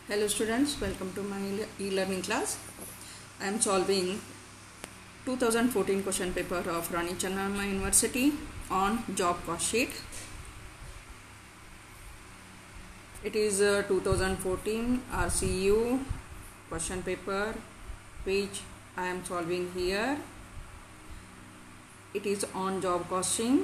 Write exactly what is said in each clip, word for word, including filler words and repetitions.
Hello students, welcome to my e-learning class. I am solving two thousand fourteen question paper of Rani Chennamma University on job cost sheet. It is uh, two thousand fourteen R C U question paper which I am solving here. It is on job costing.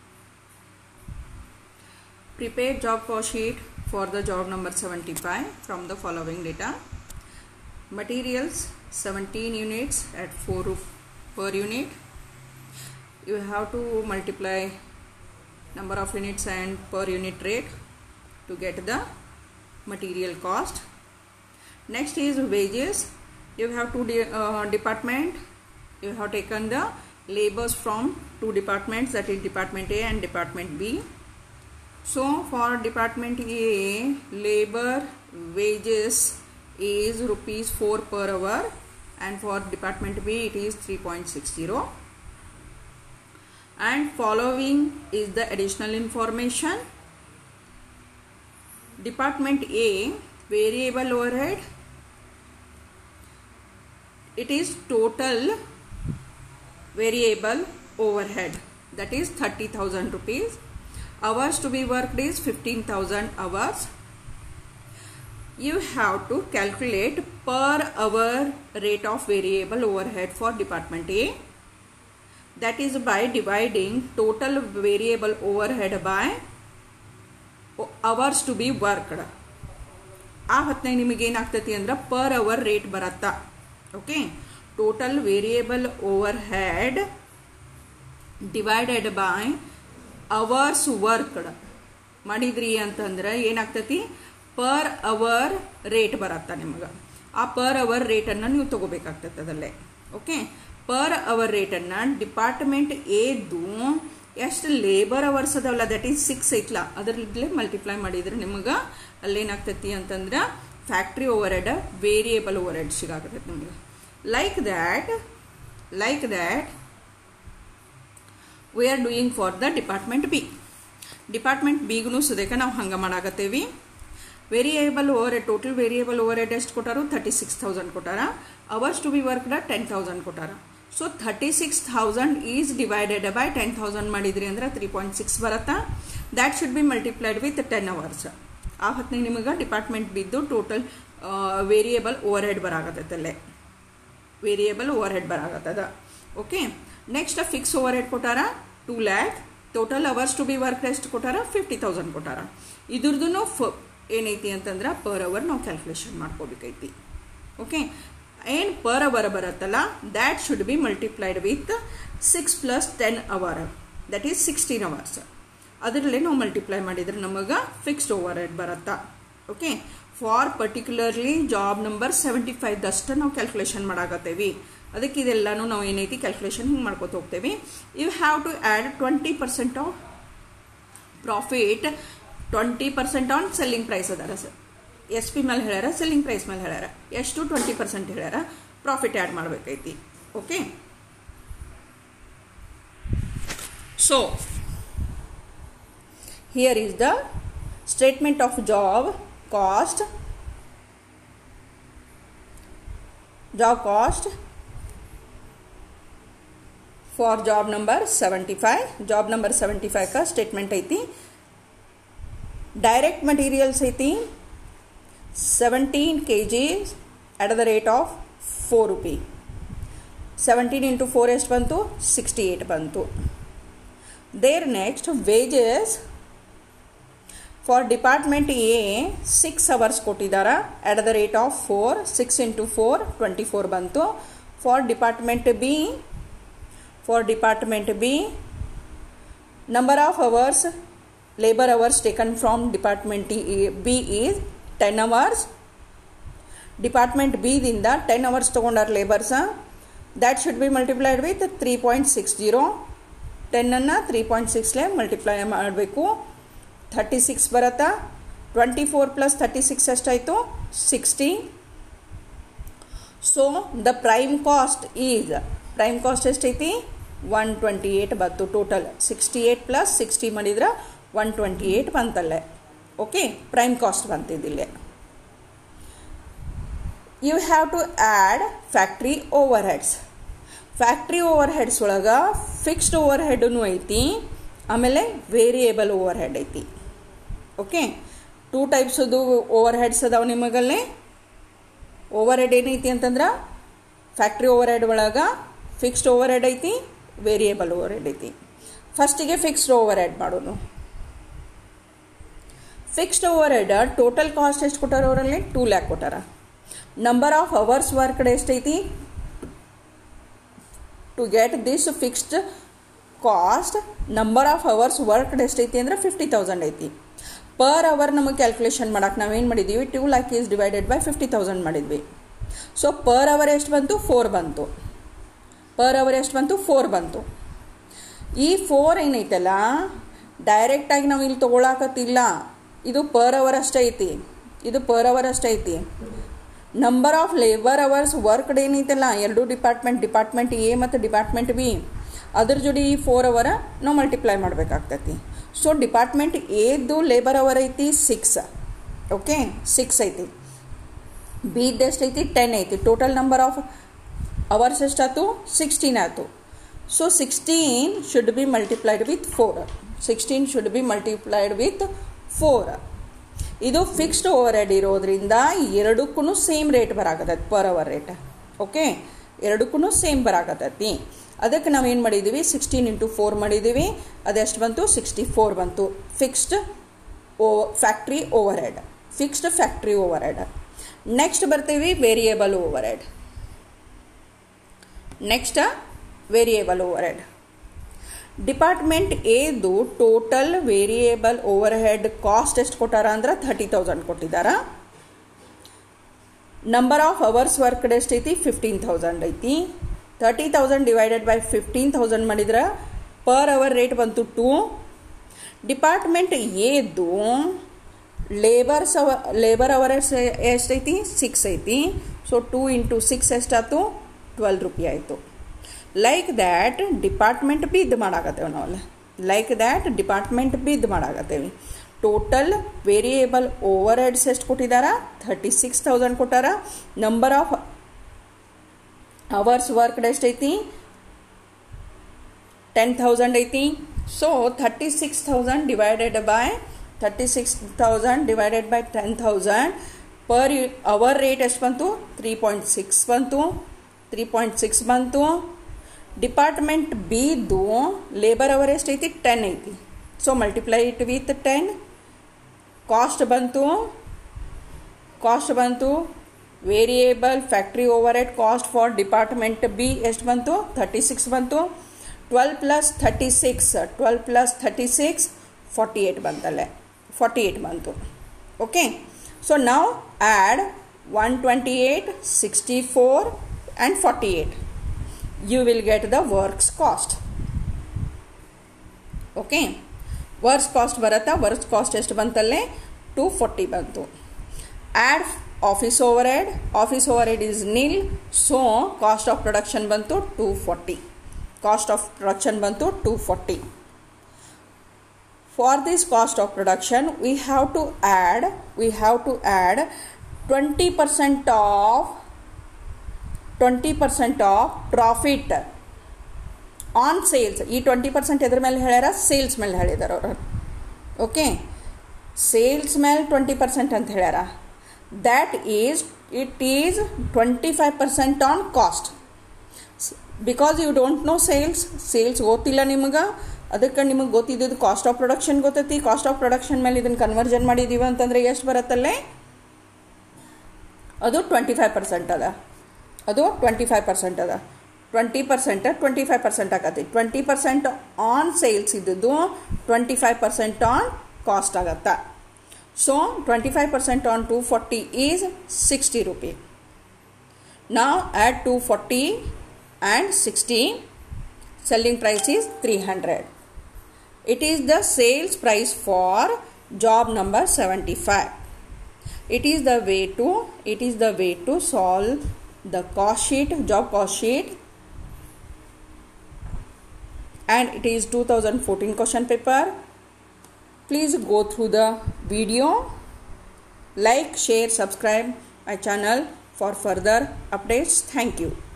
Prepare job cost sheet for the job number seventy-five from the following data. Materials seventeen units at four per unit. You have to multiply number of units and per unit rate to get the material cost. Next is wages. You have two de uh, department. You have taken the labors from two departments, that is department A and department B. So for department A, labor wages is rupees four per hour, and for department B it is three point six zero. And following is the additional information. Department A, variable overhead, it is total variable overhead, that is thirty thousand rupees. Hours to be worked is fifteen thousand hours. You have to calculate per hour rate of variable overhead for department A. That is by dividing total variable overhead by hours to be worked. ಆ ಹೊತ್ತಿನಾಗ ನಿಮಗೆ ಏನಾಗ್ತೈತಿ ಅಂದ್ರೆ per hour rate ಬರತ್ತಾ. Okay, total variable overhead divided by hours worked ಮಾಡಿದ್ರಿ ಅಂತಂದ್ರೆ ಏನಾಗ್ತೈತಿ per hour rate ಬರತ್ತಾ ನಿಮಗೆ. ಆ per hour rate ಅನ್ನು ನೀವು ತಗೋಬೇಕಾಗ್ತೈತೆ ಅದಲ್ಲೇ. ಓಕೆ, per hour rate ಅನ್ನು ಡಿಪಾರ್ಟ್ಮೆಂಟ್ ಎದು ಎಷ್ಟು ಲೇಬರ್ ಅವರ್ಸ್ ಅದಾವಲ್ಲ, ದಟ್ ಈಸ್ ಸಿಕ್ಸ್ ಐತ್ಲ, ಅದರಲ್ಲೇ ಮಲ್ಟಿಪ್ಲೈ ಮಾಡಿದ್ರೆ ನಿಮಗೆ ಅಲ್ಲೇನಾಗ್ತೈತಿ ಅಂತಂದ್ರೆ factory overhead variable overhead ಸಿಗಾಕತ್ತೈತಿ ನಿಮಗೆ. Like that like that we are doing for the department B. department B ಗುನು ಸದೇಕ ನಾವು ಹಂಗ ಮಾಡಾಕತ್ತೇವಿ. Variable overhead, total variable overhead ಎಷ್ಟು ಕೊಟ್ಟಾರು? ಥರ್ಟಿ ಸಿಕ್ಸ್ ತೌಸಂಡ್ ಕೊಟ್ಟಾರ. Hours to be worked ten thousand ಕೊಟ್ಟಾರ. So thirty six thousand is divided by ten thousand ಮಾಡಿದ್ರಿ ಅಂದ್ರೆ ತ್ರೀ ಪಾಯಿಂಟ್ ಸಿಕ್ಸ್ ಬರುತ್ತಾ. That should be multiplied with ten hours. ಆ ಹೊತ್ತಿನಾಗ ನಿಮಗೆ ಡಿಪಾರ್ಟ್ಮೆಂಟ್ ಬಿದ್ದು ಟೋಟಲ್ ವೇರಿಯೇಬಲ್ ಓವರ್ಹೆಡ್ ಬರಾಕತ್ತೈತಲ್ಲೇ, ವೇರಿಯೇಬಲ್ ಓವರ್ಹೆಡ್ ಬರಾಕತ್ತದ. Okay, next fix overhead ಕೊಟ್ಟಾರ two lakh. Total hours to be work ಎಷ್ಟು ಕೊಟ್ಟಾರ? ಫಿಫ್ಟಿ ತೌಸಂಡ್ ಕೊಟ್ಟಾರ. ಇದ್ರದ್ದು ಫ ಏನೈತಿ ಅಂತಂದ್ರೆ ಪರ್ ಅವರ್ ನಾವು ಕ್ಯಾಲ್ಕುಲೇಷನ್ ಮಾಡ್ಕೋಬೇಕೈತಿ. ಓಕೆ, ಏನು ಪರ್ ಅವರ್ ಬರುತ್ತಲ್ಲ, that should be multiplied with six plus ten hour, that is sixteen hours. ಅದರಲ್ಲೇ ನಾವು ಮಲ್ಟಿಪ್ಲೈ ಮಾಡಿದ್ರೆ ನಮಗೆ ಫಿಕ್ಸ್ಡ್ ಓವರ್ ಹೆಡ್ ಬರುತ್ತಾ. Okay, for particularly job number seventy five ದಷ್ಟು ನಾವು ಕ್ಯಾಲ್ಕುಲೇಷನ್ ಮಾಡಾಕತ್ತೇವಿ. ಅದಕ್ಕೆ ಇದೆಲ್ಲನೂ ನಾವು ಏನೈತಿ ಕ್ಯಾಲ್ಕುಲೇಷನ್ ಹಿಂಗೆ ಮಾಡ್ಕೊತ ಹೋಗ್ತೇವೆ. You have to add twenty percent of profit, twenty percent on selling price ಅದಾರ. ಸರ್ ಎಸ್ ಪಿ ಮೇಲೆ ಹೇಳ್ಯಾರ, ಸೆಲ್ಲಿಂಗ್ ಪ್ರೈಸ್ ಮೇಲೆ ಹೇಳ್ಯಾರ, ಎಷ್ಟು ಟ್ವೆಂಟಿ ಪರ್ಸೆಂಟ್ ಹೇಳ್ಯಾರ, ಪ್ರಾಫಿಟ್ ಆ್ಯಡ್ ಮಾಡಬೇಕೈತಿ. Okay, so here is the statement of job cost. Job cost for job number seventy-five. job number seventy-five का statement ಐತಿ. direct materials ಐತಿ seventeen kgs at the rate of four rupees. seventeen into four ಎಷ್ಟು ಬಂತು? sixty-eight ಬಂತು. there next wages for department A six hours ಕೊಟ್ಟಿದಾರ at the rate of four. six into four twenty-four ಬಂತು. for department B For department B, number of hours, labor hours taken from department B is ten hours. Department B ದಿಂದ ten hours ತಗೊಂಡಾರ labours. that should be multiplied with three point six zero. ten ಅನ್ನ three point six ಲೇ multiply ಮಾಡಬೇಕು. thirty-six ಬರುತ್ತಾ. twenty-four plus thirty-six ಎಷ್ಟಾಯಿತು? sixty. so the prime cost is, prime cost ಎಷ್ಟೈತಿ? One twenty eight ಬಂತು. Total sixty eight plus sixty ಮಾಡಿದ್ರೆ one twenty eight ಬಂತಲ್ಲೇ. Okay, prime cost ಬಂತಿದ್ದಿಲ್ಲೇ. You have to add factory overheads. Factory overheads ಒಳಗೆ fixed ಓವರ್ ಹೆಡ್ನು ಐತಿ, ಆಮೇಲೆ ವೇರಿಯೇಬಲ್ ಓವರ್ ಹೆಡ್ ಐತಿ. ಓಕೆ, ಟೂ ಟೈಪ್ಸದು ಓವರ್ ಹೆಡ್ಸ್ ಅದಾವೆ ನಿಮಗಲ್ಲೇ. ಓವರ್ ಹೆಡ್ ಏನೈತಿ ಅಂತಂದ್ರೆ ಫ್ಯಾಕ್ಟ್ರಿ ಓವರ್ ಹೆಡ್ ಒಳಗೆ ಫಿಕ್ಸ್ಡ್ ಓವರ್ ಹೆಡ್ ಐತಿ, ವೇರಿಯೇಬಲ್ ಓವರ್ ಹೆಡ್ ಐತಿ. ಫಸ್ಟಿಗೆ ಫಿಕ್ಸ್ಡ್ ಓವರ್ ಹೆಡ್ ಮಾಡೋನು. Fixed overhead total cost ಎಷ್ಟು ಕೊಟ್ಟಾರ ಅವರಲ್ಲಿ? ಟೂ ಲ್ಯಾಕ್ ಕೊಟ್ಟಾರ. ನಂಬರ್ ಆಫ್ ಅವರ್ಸ್ ವರ್ಕ್ಡ್ ಎಷ್ಟೈತಿ? To get this fixed cost number of hours worked ಎಷ್ಟೈತಿ ಅಂದ್ರೆ ಫಿಫ್ಟಿ ತೌಸಂಡ್ ಐತಿ. ಪರ್ ಅವರ್ ನಮಗೆ ಕ್ಯಾಲ್ಕುಲೇಷನ್ ಮಾಡಕ್ಕೆ ನಾವೇನು ಮಾಡಿದ್ದೀವಿ? Two lakh is divided by fifty thousand ಮಾಡಿದ್ವಿ. ಸೊ ಪರ್ ಅವರ್ ಎಷ್ಟು ಬಂತು? ಫೋರ್ ಬಂತು. ಪರ್ ಅವರ್ ಎಷ್ಟು ಬಂತು? ಫೋರ್ ಬಂತು. ಈ ಫೋರ್ ಏನೈತಲ್ಲ, ಡೈರೆಕ್ಟಾಗಿ ನಾವು ಇಲ್ಲಿ ತೊಗೊಳಕತ್ತಿಲ್ಲ, ಇದು ಪರ್ ಅವರ್ ಅಷ್ಟೇ ಐತಿ, ಇದು ಪರ್ ಅವರ್ ಅಷ್ಟೇ ಐತಿ. Number of labour hours worked ಏನೈತಲ್ಲ, ಎರಡು ಡಿಪಾರ್ಟ್ಮೆಂಟ್, ಡಿಪಾರ್ಟ್ಮೆಂಟ್ ಎ ಮತ್ತು ಡಿಪಾರ್ಟ್ಮೆಂಟ್ ಬಿ, ಅದ್ರ ಜೋಡಿ ಈ ಫೋರ್ ಅವರ ನಾವು ಮಲ್ಟಿಪ್ಲೈ ಮಾಡಬೇಕಾಗ್ತೈತಿ. ಸೊ ಡಿಪಾರ್ಟ್ಮೆಂಟ್ ಎದ್ದು ಲೇಬರ್ ಅವರ್ ಐತಿ ಸಿಕ್ಸ್. ಓಕೆ, ಸಿಕ್ಸ್ ಐತಿ. ಬಿದ್ದು ಎಷ್ಟೈತಿ? ಟೆನ್ ಐತಿ. ಟೋಟಲ್ ನಂಬರ್ ಆಫ್ ಅವರ್ಸ್ ಎಷ್ಟಾಯ್ತು? ಸಿಕ್ಸ್ಟೀನ್ ಆಯಿತು. So sixteen should be multiplied with four. Sixteen should be multiplied with four. ಇದು ಫಿಕ್ಸ್ಡ್ ಓವರ್ ಹೆಡ್ ಇರೋದ್ರಿಂದ ಎರಡಕ್ಕೂ ಸೇಮ್ ರೇಟ್ ಬರಾಕತ್ತೈತಿ, ಪರ್ ಅವರ್ ರೇಟ್. ಓಕೆ, ಎರಡಕ್ಕೂ ಸೇಮ್ ಬರಾಕತ್ತೈತಿ. ಅದಕ್ಕೆ ನಾವೇನು ಮಾಡಿದ್ದೀವಿ? ಸಿಕ್ಸ್ಟೀನ್ ಇಂಟು ಫೋರ್ ಮಾಡಿದ್ದೀವಿ. ಅದೆಷ್ಟು ಬಂತು? ಸಿಕ್ಸ್ಟಿ ಫೋರ್ ಬಂತು. ಫಿಕ್ಸ್ಡ್ ಓ factory overhead, fixed factory overhead. Next ಬರ್ತೀವಿ variable overhead. Next variable overhead. Department ಎದು total variable overhead cost ಎಷ್ಟು ಕೊಟ್ಟಾರ ಅಂದ್ರೆ ಥರ್ಟಿ ತೌಸಂಡ್ ಕೊಟ್ಟಿದ್ದಾರ. ನಂಬರ್ ಆಫ್ ಅವರ್ಸ್ ವರ್ಕ್ಡ್ ಎಷ್ಟೈತಿ? ಫಿಫ್ಟೀನ್ ತೌಸಂಡ್ ಐತಿ. Thirty thousand divided by fifteen thousand ಮಾಡಿದ್ರೆ per hour rate ಬಂತು ಟೂ. ಡಿಪಾರ್ಟ್ಮೆಂಟ್ ಎದು ಲೇಬರ್ಸ್ ಅವ ಲೇಬರ್ ಅವರ್ಸ್ ಎಷ್ಟೈತಿ? ಸಿಕ್ಸ್ ಐತಿ. ಸೊ ಟೂ ಇಂಟು ಸಿಕ್ಸ್ ಎಷ್ಟಾಯ್ತು? ಟ್ವೆಲ್ ರುಪಿ ಆಯಿತು. ಲೈಕ್ ದ್ಯಾಟ್ ಡಿಪಾರ್ಟ್ಮೆಂಟ್ ಬಿದ್ದು ಮಾಡಾಕತ್ತೇವೆ ನಾವಲ್ಲ. ಲೈಕ್ ದ್ಯಾಟ್ ಡಿಪಾರ್ಟ್ಮೆಂಟ್ ಬಿದ್ದು ಮಾಡಾಕತ್ತೇವೆ. ಟೋಟಲ್ ವೇರಿಯೇಬಲ್ ಓವರ್ ಹೆಡ್ಸ್ ಎಷ್ಟು ಕೊಟ್ಟಿದ್ದಾರ? ಥರ್ಟಿ ಸಿಕ್ಸ್ ತೌಸಂಡ್ ಕೊಟ್ಟಾರ. ನಂಬರ್ ಆಫ್ ಅವರ್ಸ್ ವರ್ಕ್ಡ್ ಎಷ್ಟೈತಿ? ಟೆನ್ ತೌಸಂಡ್ ಐತಿ. So thirty six thousand divided by thirty six thousand divided by ten thousand per hour rate ಎಷ್ಟು ಬಂತು? Three point six ಬಂತು. Three point six ಬಂತು. Department ಬಿದು labour hour ಎಷ್ಟೈತಿ? Ten ಐತಿ. So multiply it with ten. Cost ಬಂತು, cost ಬಂತು variable factory overhead cost for department B ಎಷ್ಟು ಬಂತು? ಥರ್ಟಿ ಸಿಕ್ಸ್ ಬಂತು. Twelve plus thirty six twelve plus thirty six forty eight ಬಂತಲ್ಲೇ, forty eight ಬಂತು. Okay, so ನಾವು add one twenty eight, sixty four and forty eight. You will get the works cost. Okay, works cost ಬರುತ್ತಾ? Works cost ಎಷ್ಟು ಬಂತಲ್ಲೇ? Two forty ಬಂತು. Add office overhead. Office overhead is nil. So cost of production ಬಂತು two forty. Cost of production ಬಂತು two forty. For this cost of production, we have to add, we have to add twenty percent of, twenty percent of profit on sales. ಈ twenty percent ಎದ್ರ ಮೇಲೆ ಹೇಳ್ಯಾರ? Sales ಮೇಲೆ ಹೇಳಿದಾರೆ ಅವರು. Okay, sales ಮೇಲೆ twenty percent ಅಂತ ಹೇಳ್ಯಾರ. That is, it is twenty five percent on cost. Because you don't know sales, sales ಗೊತ್ತಿಲ್ಲ ನಿಮಗೆ, ಅದಕ್ಕೆ ನಿಮಗೆ ಗೊತ್ತಿದ್ದು ಕಾಸ್ಟ್ ಆಫ್ ಪ್ರೊಡಕ್ಷನ್ ಗೊತ್ತೈತಿ. ಕಾಸ್ಟ್ ಆಫ್ ಪ್ರೊಡಕ್ಷನ್ ಮೇಲೆ ಇದನ್ನು ಕನ್ವರ್ಜನ್ ಮಾಡಿದ್ದೀವಿ ಅಂತಂದರೆ ಎಷ್ಟು ಬರುತ್ತಲ್ಲೇ? ಅದು ಟ್ವೆಂಟಿ ಫೈವ್ ಪರ್ಸೆಂಟ್ ಅದ. ಅದು ಟ್ವೆಂಟಿ ಫೈವ್ ಪರ್ಸೆಂಟ್ ಅದ. Twenty percent twenty five percent ಆಗತ್ತೆ. ಟ್ವೆಂಟಿ ಪರ್ಸೆಂಟ್ ಆನ್ ಸೇಲ್ಸ್ ಇದ್ದದ್ದು twenty five percent on cost ಆಗತ್ತಾ. So twenty five percent on two forty is sixty rupee. ನಾವು add two forty and sixty, selling price is three hundred. It is the sales price for job number seventy-five. It is the way to, it is the way to solve the cost sheet, job cost sheet, and it is two thousand fourteen question paper. Please go through the video, like, share, subscribe my channel for further updates. Thank you.